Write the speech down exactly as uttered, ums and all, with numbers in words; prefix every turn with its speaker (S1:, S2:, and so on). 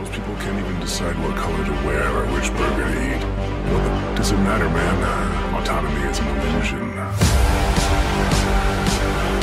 S1: Most people can't even decide what color to wear or which burger to eat. Well, does it matter, man? Autonomy is an illusion.